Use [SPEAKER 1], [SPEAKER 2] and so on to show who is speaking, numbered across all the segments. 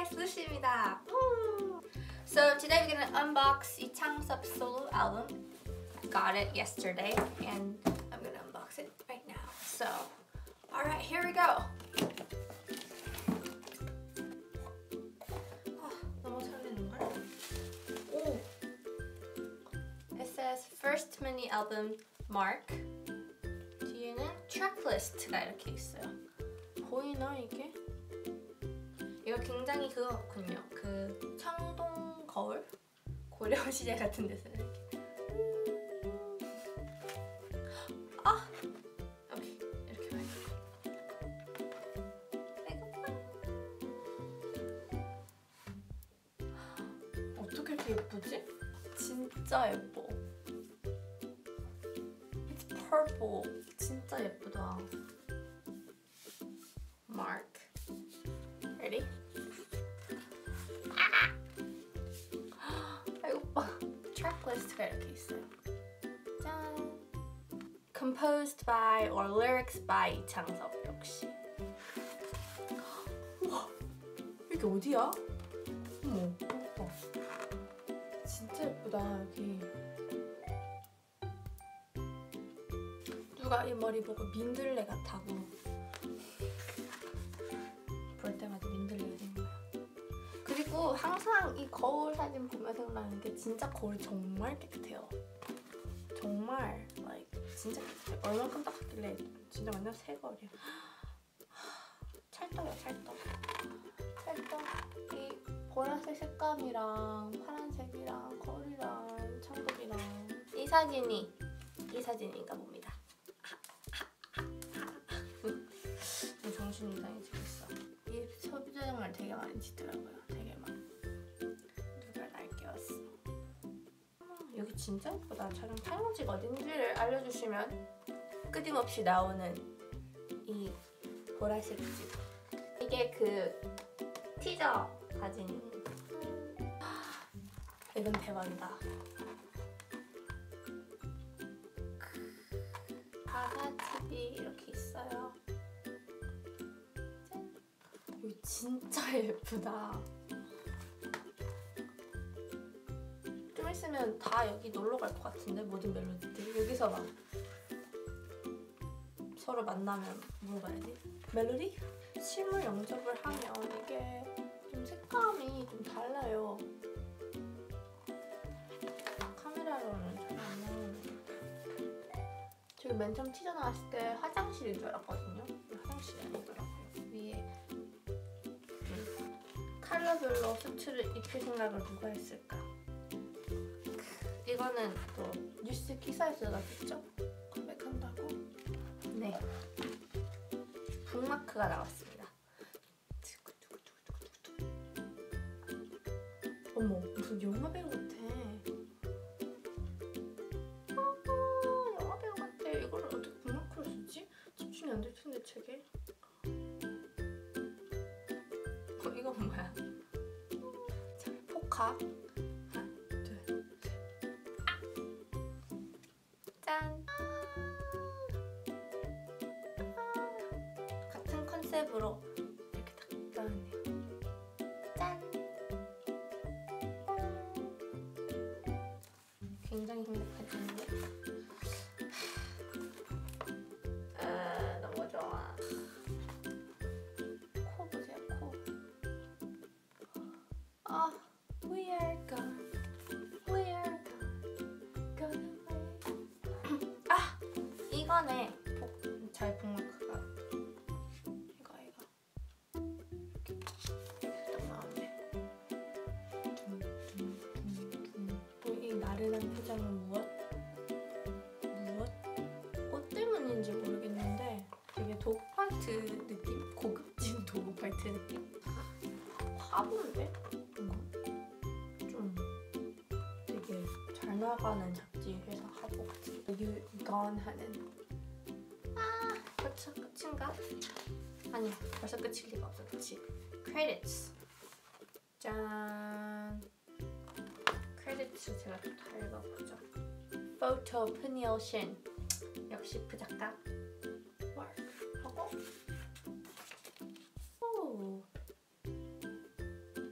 [SPEAKER 1] 수시입니다. So today we're gonna unbox 이 Chang Sub solo album. Got it yesterday and I'm gonna unbox it right now. So, alright, here we go. 너무 설레는걸? 오! It says first mini album mark. 뒤에는 트랙리스트가 이렇게 있어요. 보이나 이게? 이거 굉장히 그거 같군요. 그 청동 거울? 고려 시대 같은 데서 이렇게. 아! 오케이, 이렇게 말고. 어떻게 이렇게 예쁘지? 진짜 예뻐. It's purple. 진짜 예쁘다. Mark. Ready? 아이고 오빠. 트랙리스트가 이렇게 있어요. 짠. Composed by or lyrics by Chang Sub 역시. 우와. 이게 어디야? 어머. 예뻐. 진짜 예쁘다 여기. 누가 이 머리 보고 민들레 같다고 볼 때마다 민들레가 된 거야. 그리고 항상 이 거울 사진 보면 생각나는 게 진짜 거울이 정말 깨끗해요. 정말 like, 진짜 깨끗해요. 얼만큼 닦았길래 진짜 완전 새 거울이야. 찰떡이야 찰떡. 찰떡. 이 보라색 색감이랑 파란색이랑 거울이랑 창문이랑 이 사진인가 봅니다. 정신이 이상해지고 있어. 이 소비자정을 되게 많이 짓더라고요. 되게 막 누가 날 깨웠어. 여기 진짜 예쁘다. 촬영 촬영지가 어딘지를 알려주시면 끊임없이 나오는 이 보라색 집. 이게 그 티저 사진. 이건 대박이다. 가사집이 이렇게 있어요. 이거 진짜 예쁘다. 좀 있으면 다 여기 놀러 갈 것 같은데 모든 멜로디들. 여기서 막 서로 만나면 물어봐야지. 멜로디? 실물 영접을 하면 이게 좀 색감이 좀 달라요. 카메라로는 잘 안 나오네. 저기 맨 처음 티저 나왔을 때 화장실인 줄 알았거든요. 화장실이 아니더라고요. 위에 컬러별로 수트를 입힐 생각을 누가 했을까? 이거는 또 뉴스 기사에서 나왔죠? 컴백한다고? 네. 북마크가 나왔습니다. 어머, 무슨 영화 배우 같아. 영화 배우 같아. 이걸 어떻게 북마크로 쓰지? 집중이 안 될 텐데 책에. 이건 뭐야? 자, 포카. 하나, 둘, 셋. 짠! 같은 컨셉으로 이렇게 딱 나왔네요. 짠! 굉장히 행복해지는데? 너무 좋아. 코 보세요, 코. We are gone, we are gone, gone away. 이거네. 잘 북마크가. 이거. 이렇게 딱 나왔네. 이 나른한 표정은 무엇? 꽃 때문인지 모르겠는데 되게 도그팔트 느낌? 고급진 도그팔트 느낌? 화보인데? 좀 되게 잘 나가는 잡지 회사 화보 같은. 유건 하는. 벌써 끝인가? 아니야, 벌써 끝일 리가 없어. 그치? Credits. 짠. 크레디트 제가 좀 다 읽어보죠. Btob 흔이오 신. 역시 그 작가. 마크 하고. 오.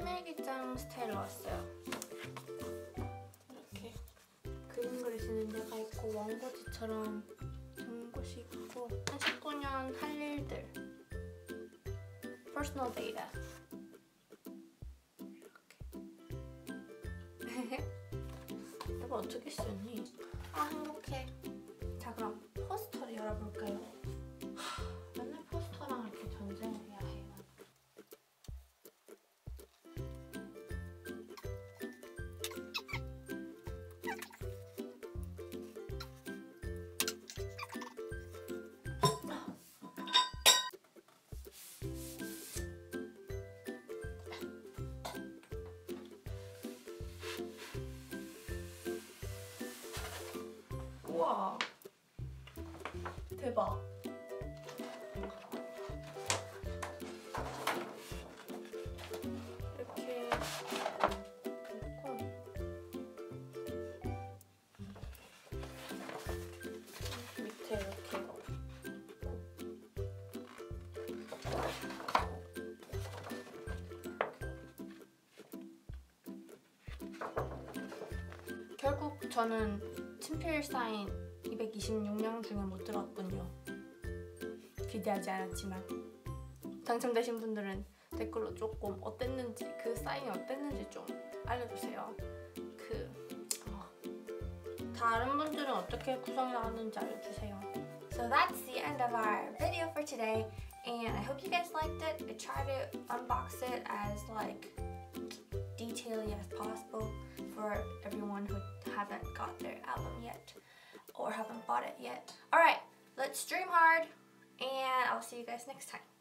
[SPEAKER 1] 일기장 스타일로 왔어요. 이렇게 그림 그리시는 데가 있고 원고지처럼 적는 곳이 있고 한 19년 할 일들, personal data 이렇게. 이거 어떻게 쓰니? 아 행복해. 자 그럼 포스터를 열어볼까요? 맨날 포스터랑 이렇게 전쟁을 해야 해요. 우와 대박. 이렇게 놓고 밑에 이렇게 결국 저는 친필싸인 226명 중에 못 들어왔군요. 기대하지 않았지만. 당첨되신 분들은 댓글로 조금 어땠는지, 그 사인이 어땠는지 좀 알려주세요. 다른 분들은 어떻게 구성이 나왔는지 알려주세요. So that's the end of our video for today, and I hope you guys liked it. I tried to unbox it as detailed as possible for everyone who haven't got their album yet or haven't bought it yet. Alright, let's dream hard, and I'll see you guys next time.